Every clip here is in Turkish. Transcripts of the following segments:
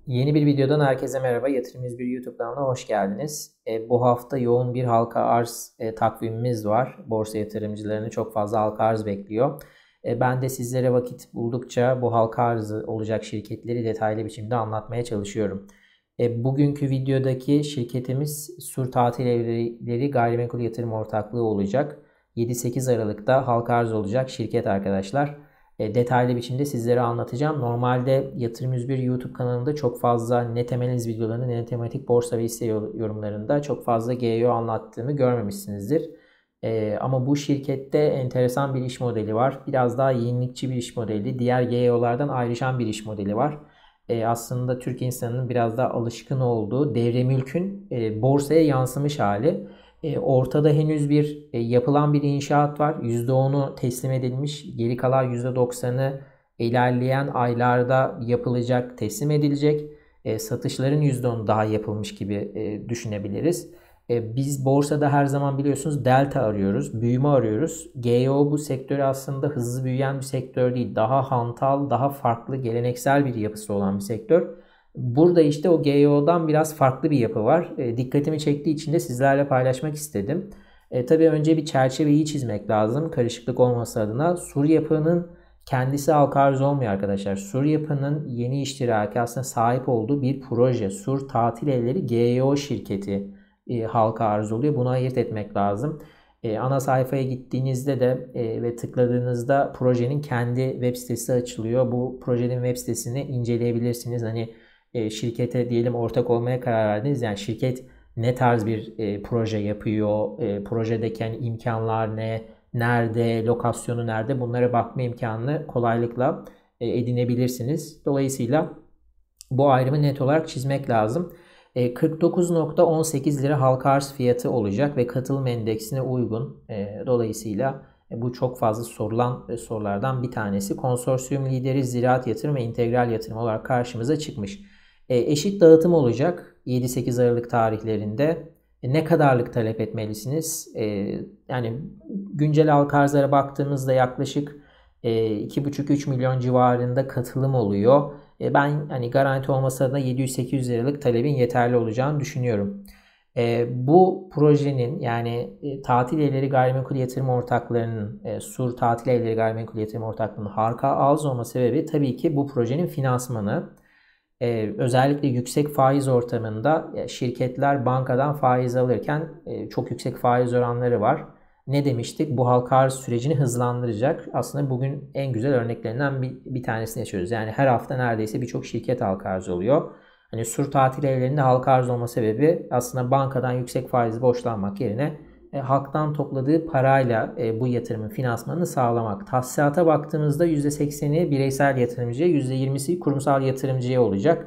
Yeni bir videodan herkese merhaba. Yatırım 101 YouTube kanalına hoş geldiniz. Bu hafta yoğun bir halka arz takvimimiz var. Borsa yatırımcılarını çok fazla halka arz bekliyor. Ben de sizlere vakit buldukça bu halka arzı olacak şirketleri detaylı biçimde anlatmaya çalışıyorum. Bugünkü videodaki şirketimiz Sur Tatil Evleri Gayrimenkul Yatırım Ortaklığı olacak. 7-8 Aralık'ta halka arz olacak şirket arkadaşlar. Detaylı biçimde sizlere anlatacağım. Normalde Yatırım 101 YouTube kanalında çok fazla ne temel analiz videolarında ne tematik borsa ve hisse yorumlarında çok fazla GEO anlattığımı görmemişsinizdir. Ama bu şirkette enteresan bir iş modeli var. Biraz daha yenilikçi bir iş modeli. Diğer GEO'lardan ayrışan bir iş modeli var. Aslında Türk insanının biraz daha alışkın olduğu devre mülkün borsaya yansımış hali. Ortada henüz bir yapılan bir inşaat var. %10'u teslim edilmiş. Geri kalan %90'ı ilerleyen aylarda yapılacak, teslim edilecek. Satışların %10'u daha yapılmış gibi düşünebiliriz. Biz borsada her zaman biliyorsunuz delta arıyoruz, büyüme arıyoruz. GEO bu sektör aslında hızlı büyüyen bir sektör değil. Daha hantal, daha farklı, geleneksel bir yapısı olan bir sektör. Burada işte o GEO'dan biraz farklı bir yapı var. Dikkatimi çektiği için de sizlerle paylaşmak istedim. Tabii önce bir çerçeveyi çizmek lazım. Karışıklık olması adına. Sur Yapı'nın kendisi halka arz olmuyor arkadaşlar. Sur Yapı'nın yeni iştiraki aslında sahip olduğu bir proje. Sur Tatil Evleri GEO şirketi halka arz oluyor. Bunu ayırt etmek lazım. Ana sayfaya gittiğinizde de ve tıkladığınızda projenin kendi web sitesi açılıyor. Bu projenin web sitesini inceleyebilirsiniz. Hani şirkete diyelim ortak olmaya karar verdiniz. Yani şirket ne tarz bir proje yapıyor, projedeki yani imkanlar ne, nerede, lokasyonu nerede, bunlara bakma imkanını kolaylıkla edinebilirsiniz. Dolayısıyla bu ayrımı net olarak çizmek lazım. 49,18 lira halka arz fiyatı olacak ve katılım endeksine uygun. Dolayısıyla bu çok fazla sorulan sorulardan bir tanesi. Konsorsiyum lideri Ziraat Yatırım ve İntegral Yatırım olarak karşımıza çıkmış. Eşit dağıtım olacak 7-8 Aralık tarihlerinde. Ne kadarlık talep etmelisiniz? Yani güncel halka arzlara baktığımızda yaklaşık 2,5-3 milyon civarında katılım oluyor. Ben hani garanti olmasa da 700-800 liralık talebin yeterli olacağını düşünüyorum. Bu projenin yani Tatil Evleri Gayrimenkul Yatırım Ortakları'nın Sur Tatil Evleri Gayrimenkul Yatırım Ortaklığı'nın halka arz olma sebebi tabii ki bu projenin finansmanı. Özellikle yüksek faiz ortamında şirketler bankadan faiz alırken çok yüksek faiz oranları var. Ne demiştik? Bu halka arz sürecini hızlandıracak. Aslında bugün en güzel örneklerinden bir tanesini yaşıyoruz. Yani her hafta neredeyse birçok şirket halka arz oluyor. Hani Sur Tatil Evlerinde halka arz olma sebebi aslında bankadan yüksek faizli borçlanmak yerine halktan topladığı parayla bu yatırımın finansmanını sağlamak. Tahsisata baktığımızda %80'i bireysel yatırımcıya, %20'si kurumsal yatırımcıya olacak.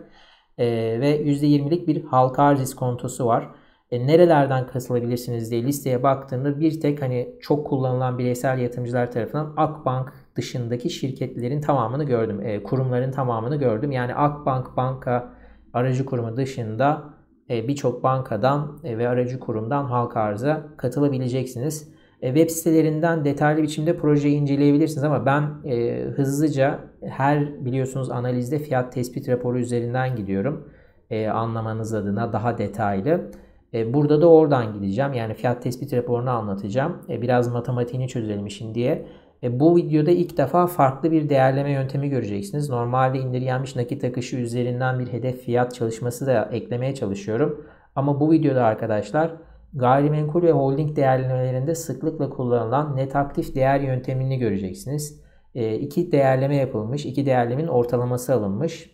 Ve %20'lik bir halka arz iskontosu var. Nerelerden katılabilirsiniz diye listeye baktığımda bir tek hani çok kullanılan bireysel yatırımcılar tarafından Akbank dışındaki şirketlerin tamamını gördüm. Kurumların tamamını gördüm. Yani Akbank banka aracı kurumu dışında birçok bankadan ve aracı kurumdan halka arza katılabileceksiniz. Web sitelerinden detaylı biçimde projeyi inceleyebilirsiniz ama ben hızlıca her biliyorsunuz analizde fiyat tespit raporu üzerinden gidiyorum. Anlamanız adına daha detaylı. Burada da oradan gideceğim. Yani fiyat tespit raporunu anlatacağım. Biraz matematiğini çözelim işin diye. Bu videoda ilk defa farklı bir değerleme yöntemi göreceksiniz. Normalde indirgenmiş nakit akışı üzerinden bir hedef fiyat çalışması da eklemeye çalışıyorum. Ama bu videoda arkadaşlar gayrimenkul ve holding değerlemelerinde sıklıkla kullanılan net aktif değer yöntemini göreceksiniz. İki değerleme yapılmış. İki değerlemin ortalaması alınmış.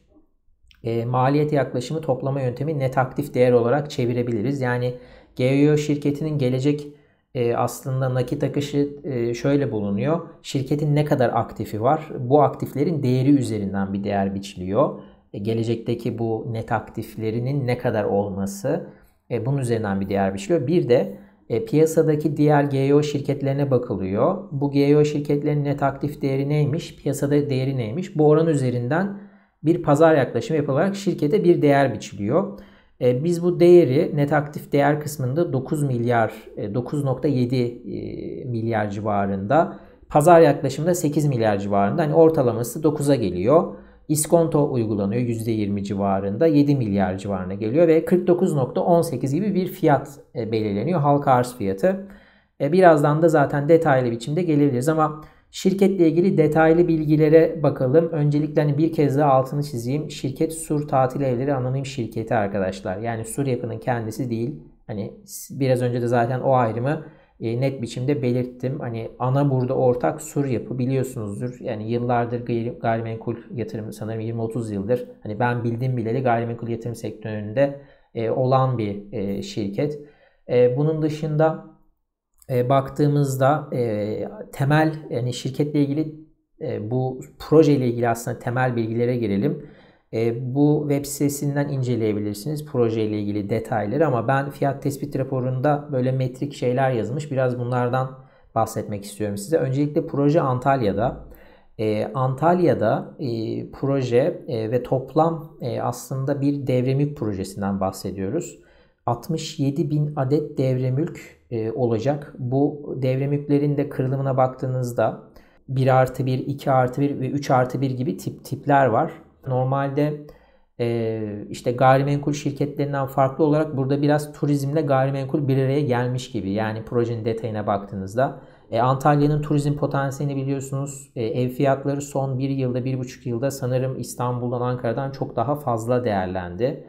Maliyet yaklaşımı toplama yöntemi net aktif değer olarak çevirebiliriz. Yani GEO şirketinin gelecek aslında nakit akışı şöyle bulunuyor. Şirketin ne kadar aktifi var? Bu aktiflerin değeri üzerinden bir değer biçiliyor. Gelecekteki bu net aktiflerinin ne kadar olması bunun üzerinden bir değer biçiliyor. Bir de piyasadaki diğer GEO şirketlerine bakılıyor. Bu GEO şirketlerin net aktif değeri neymiş? Piyasada değeri neymiş? Bu oran üzerinden bir pazar yaklaşımı yapılarak şirkete bir değer biçiliyor. Biz bu değeri net aktif değer kısmında 9 milyar 9,7 milyar civarında, pazar yaklaşımında 8 milyar civarında, hani ortalaması 9'a geliyor. İskonto uygulanıyor %20 civarında, 7 milyar civarına geliyor ve 49,18 gibi bir fiyat belirleniyor, halka arz fiyatı. Birazdan da zaten detaylı biçimde gelebiliriz ama şirketle ilgili detaylı bilgilere bakalım. Öncelikle hani bir kez daha altını çizeyim. Şirket Sur Tatil Evleri Anonim Şirketi arkadaşlar. Yani Sur Yapı'nın kendisi değil. Hani biraz önce de zaten o ayrımı net biçimde belirttim. Hani ana burada ortak Sur Yapı, biliyorsunuzdur. Yani yıllardır gayrimenkul yatırım, sanırım 20-30 yıldır. Hani ben bildiğim bileli gayrimenkul yatırım sektöründe olan bir şirket. Bunun dışında baktığımızda temel, yani şirketle ilgili bu projeyle ilgili aslında temel bilgilere girelim. Bu web sitesinden inceleyebilirsiniz projeyle ilgili detayları ama ben fiyat tespit raporunda böyle metrik şeyler yazmış. Biraz bunlardan bahsetmek istiyorum size. Öncelikle proje Antalya'da. Antalya'da proje ve toplam aslında bir devremülk projesinden bahsediyoruz. 67 bin adet devremülk olacak. Bu devremülklerin de kırılımına baktığınızda 1+1, 2+1 ve 3+1 gibi tipler var. Normalde işte gayrimenkul şirketlerinden farklı olarak burada biraz turizmle gayrimenkul bir araya gelmiş gibi. Yani projenin detayına baktığınızda. Antalya'nın turizm potansiyelini biliyorsunuz. Ev fiyatları son 1 yılda, 1,5 yılda sanırım İstanbul'dan, Ankara'dan çok daha fazla değerlendi.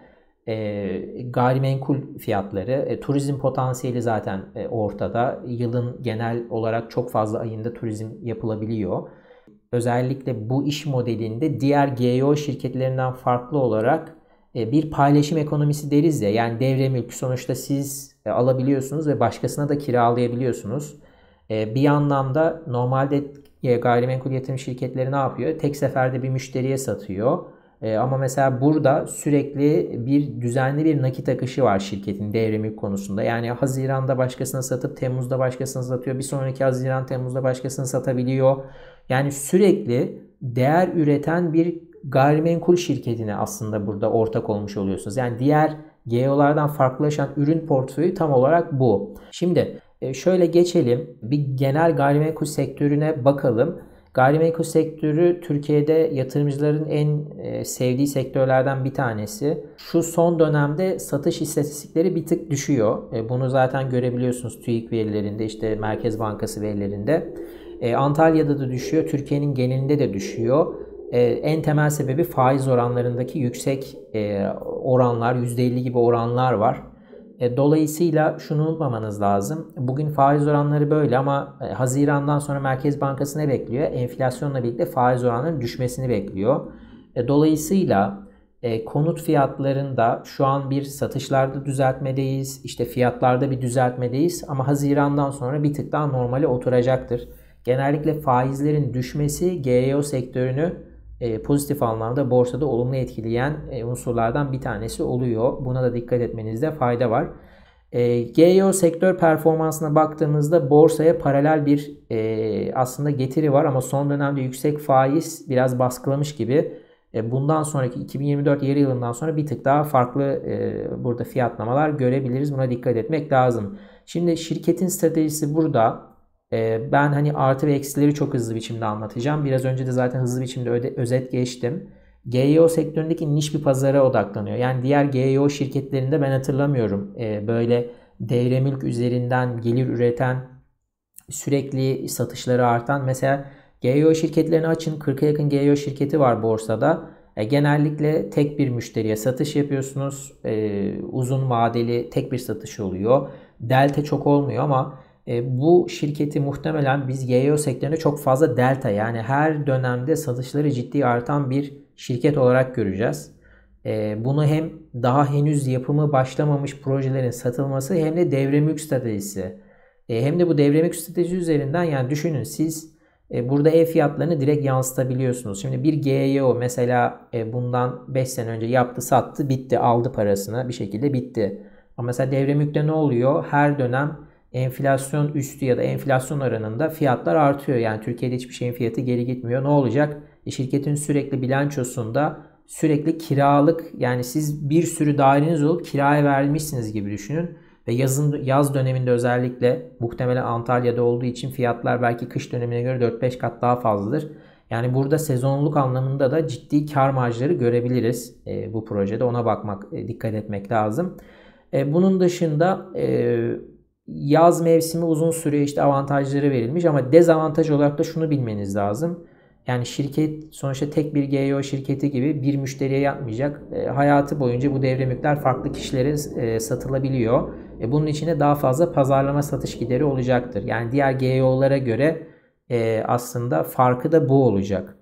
Gayrimenkul fiyatları, turizm potansiyeli zaten ortada. Yılın genel olarak çok fazla ayında turizm yapılabiliyor. Özellikle bu iş modelinde diğer GEO şirketlerinden farklı olarak bir paylaşım ekonomisi deriz ya. Yani devremülk sonuçta siz alabiliyorsunuz ve başkasına da kiralayabiliyorsunuz. Bir anlamda normalde gayrimenkul yatırım şirketleri ne yapıyor? Tek seferde bir müşteriye satıyor. Ama mesela burada sürekli bir düzenli bir nakit akışı var şirketin devremülk konusunda. Yani Haziran'da başkasına satıp Temmuz'da başkasına satıyor. Bir sonraki Haziran, Temmuz'da başkasına satabiliyor. Yani sürekli değer üreten bir gayrimenkul şirketine aslında burada ortak olmuş oluyorsunuz. Yani diğer GEO'lardan farklılaşan ürün portföyü tam olarak bu. Şimdi şöyle geçelim. Bir genel gayrimenkul sektörüne bakalım. Gayrimenkul sektörü Türkiye'de yatırımcıların en sevdiği sektörlerden bir tanesi. Şu son dönemde satış istatistikleri bir tık düşüyor. Bunu zaten görebiliyorsunuz TÜİK verilerinde, işte Merkez Bankası verilerinde. Antalya'da da düşüyor, Türkiye'nin genelinde de düşüyor. En temel sebebi faiz oranlarındaki yüksek oranlar, %50 gibi oranlar var. Dolayısıyla şunu unutmamanız lazım. Bugün faiz oranları böyle ama Haziran'dan sonra Merkez Bankası ne bekliyor? Enflasyonla birlikte faiz oranlarının düşmesini bekliyor. Dolayısıyla konut fiyatlarında şu an bir satışlarda düzeltmedeyiz. İşte fiyatlarda bir düzeltmedeyiz ama Haziran'dan sonra bir tık daha normale oturacaktır. Genellikle faizlerin düşmesi GEO sektörünü pozitif anlamda borsada olumlu etkileyen unsurlardan bir tanesi oluyor. Buna da dikkat etmenizde fayda var. GEO sektör performansına baktığımızda borsaya paralel bir aslında getiri var ama son dönemde yüksek faiz biraz baskılamış gibi. Bundan sonraki 2024 yarı yılından sonra bir tık daha farklı burada fiyatlamalar görebiliriz. Buna dikkat etmek lazım. Şimdi şirketin stratejisi burada. Ben hani artı ve eksileri çok hızlı biçimde anlatacağım. Biraz önce de zaten hızlı biçimde özet geçtim. GEO sektöründeki niş bir pazara odaklanıyor. Yani diğer GEO şirketlerinde ben hatırlamıyorum. Böyle devremülk üzerinden gelir üreten, sürekli satışları artan. Mesela GEO şirketlerini açın. 40'a yakın GEO şirketi var borsada. Genellikle tek bir müşteriye satış yapıyorsunuz. Uzun vadeli tek bir satış oluyor. Delta çok olmuyor ama bu şirketi muhtemelen biz GEO sektöründe çok fazla delta, yani her dönemde satışları ciddi artan bir şirket olarak göreceğiz. Bunu hem daha henüz yapımı başlamamış projelerin satılması hem de devremülk stratejisi. Hem de bu devremülk strateji üzerinden, yani düşünün siz burada ev fiyatlarını direkt yansıtabiliyorsunuz. Şimdi bir GEO mesela bundan 5 sene önce yaptı, sattı, bitti, aldı parasını bir şekilde, bitti. Ama mesela devremülkte ne oluyor? Her dönem enflasyon üstü ya da enflasyon oranında fiyatlar artıyor. Yani Türkiye'de hiçbir şeyin fiyatı geri gitmiyor. Ne olacak? Şirketin sürekli bilançosunda sürekli kiralık, yani siz bir sürü daireniz olup kiraya vermişsiniz gibi düşünün. Ve yaz döneminde özellikle muhtemelen Antalya'da olduğu için fiyatlar belki kış dönemine göre 4-5 kat daha fazladır. Yani burada sezonluluk anlamında da ciddi kar marjları görebiliriz bu projede. Ona bakmak, dikkat etmek lazım. Bunun dışında yaz mevsimi uzun süre işte avantajları verilmiş ama dezavantaj olarak da şunu bilmeniz lazım. Yani şirket sonuçta tek bir GEO şirketi gibi bir müşteriye yapmayacak. Hayatı boyunca bu devre mülkler farklı kişilere satılabiliyor. Bunun için de daha fazla pazarlama satış gideri olacaktır. Yani diğer GEO'lara göre aslında farkı da bu olacak.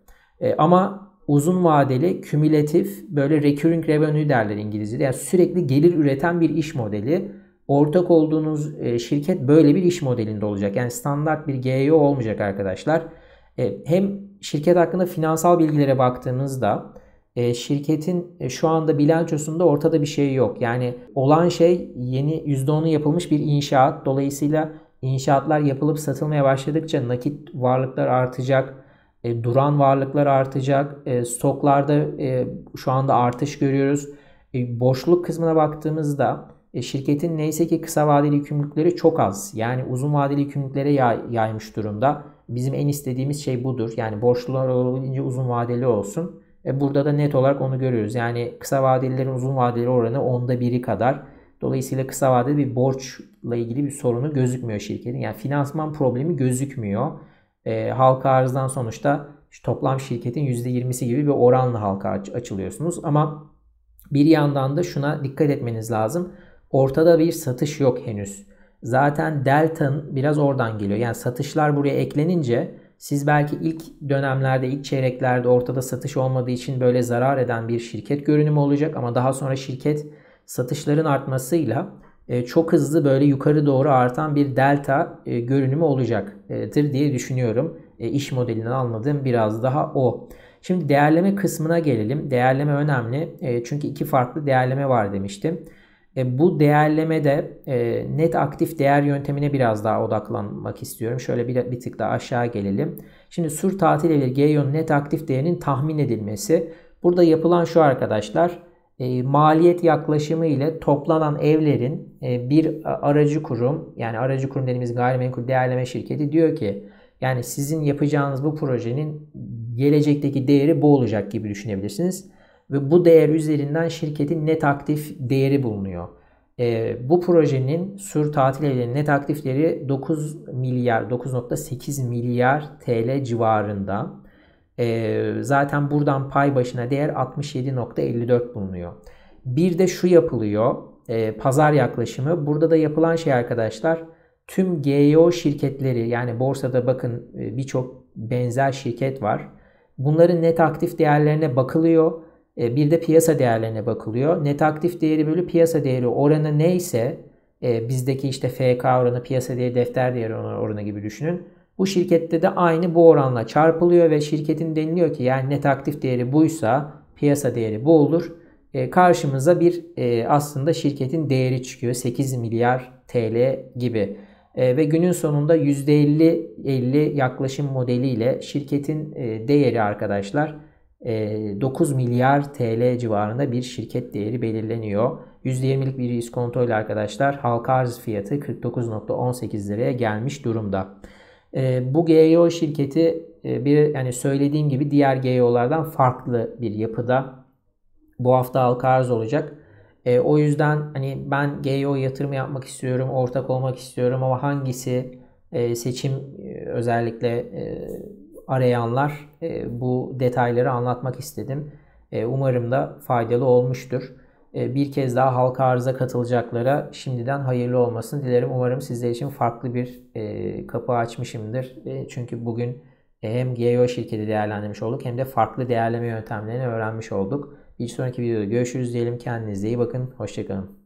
Ama uzun vadeli, kümülatif, böyle recurring revenue derler İngilizce'de. Yani sürekli gelir üreten bir iş modeli. Ortak olduğunuz şirket böyle bir iş modelinde olacak. Yani standart bir GEO olmayacak arkadaşlar. Hem şirket hakkında finansal bilgilere baktığınızda şirketin şu anda bilançosunda ortada bir şey yok. Yani olan şey yeni %10'u yapılmış bir inşaat. Dolayısıyla inşaatlar yapılıp satılmaya başladıkça nakit varlıklar artacak. Duran varlıklar artacak. Stoklarda şu anda artış görüyoruz. Boşluk kısmına baktığımızda şirketin neyse ki kısa vadeli yükümlülükleri çok az. Yani uzun vadeli yükümlülüklere yaymış durumda. Bizim en istediğimiz şey budur. Yani borçlular olabildiğince uzun vadeli olsun. Burada da net olarak onu görüyoruz. Yani kısa vadelilerin uzun vadeli oranı 1/10 kadar. Dolayısıyla kısa vadeli bir borçla ilgili bir sorunu gözükmüyor şirketin. Yani finansman problemi gözükmüyor. Halka arzdan sonuçta toplam şirketin %20'si gibi bir oranla halka açılıyorsunuz. Ama bir yandan da şuna dikkat etmeniz lazım. Ortada bir satış yok henüz. Zaten delta'nın biraz oradan geliyor. Yani satışlar buraya eklenince siz belki ilk dönemlerde, ilk çeyreklerde ortada satış olmadığı için böyle zarar eden bir şirket görünümü olacak. Ama daha sonra şirket satışların artmasıyla çok hızlı böyle yukarı doğru artan bir delta görünümü olacaktır diye düşünüyorum. İş modelinden anladığım biraz daha o. Şimdi değerleme kısmına gelelim. Değerleme önemli. Çünkü iki farklı değerleme var demiştim. Bu değerlemede net aktif değer yöntemine biraz daha odaklanmak istiyorum. Şöyle bir tık daha aşağı gelelim. Şimdi sur tatil evleri GEO'nun net aktif değerinin tahmin edilmesi. Burada yapılan şu arkadaşlar. Maliyet yaklaşımı ile toplanan evlerin bir aracı kurum, yani aracı kurum dediğimiz gayrimenkul değerleme şirketi diyor ki yani sizin yapacağınız bu projenin gelecekteki değeri bu olacak gibi düşünebilirsiniz. Ve bu değer üzerinden şirketin net aktif değeri bulunuyor. Bu projenin sur tatil evlerinin net aktif değeri 9.8 milyar TL civarında. Zaten buradan pay başına değer 67.54 bulunuyor. Bir de şu yapılıyor. Pazar yaklaşımı. Burada da yapılan şey arkadaşlar. Tüm GEO şirketleri, yani borsada bakın birçok benzer şirket var. Bunların net aktif değerlerine bakılıyor. Bir de piyasa değerlerine bakılıyor. Net aktif değeri bölü piyasa değeri oranı neyse, bizdeki işte FK oranı, piyasa değeri, defter değeri oranı gibi düşünün. Bu şirkette de aynı bu oranla çarpılıyor ve şirketin deniliyor ki yani net aktif değeri buysa piyasa değeri bu olur. Karşımıza bir aslında şirketin değeri çıkıyor. 8 milyar TL gibi. Ve günün sonunda %50-50 yaklaşım modeliyle şirketin değeri arkadaşlar 9 milyar TL civarında bir şirket değeri belirleniyor. %20'lik bir iskonto ile arkadaşlar halka arz fiyatı 49.18 liraya gelmiş durumda. Bu GEO şirketi yani söylediğim gibi diğer GEO'lardan farklı bir yapıda. Bu hafta halka arz olacak. O yüzden hani ben GEO yatırımı yapmak istiyorum, ortak olmak istiyorum ama hangisi seçim özellikle arayanlar bu detayları anlatmak istedim. Umarım da faydalı olmuştur. Bir kez daha halka arıza katılacaklara şimdiden hayırlı olmasını dilerim. Umarım sizler için farklı bir kapı açmışımdır. Çünkü bugün hem GEO şirketi değerlendirmiş olduk hem de farklı değerleme yöntemlerini öğrenmiş olduk. Bir sonraki videoda görüşürüz diyelim. Kendinize iyi bakın. Hoşçakalın.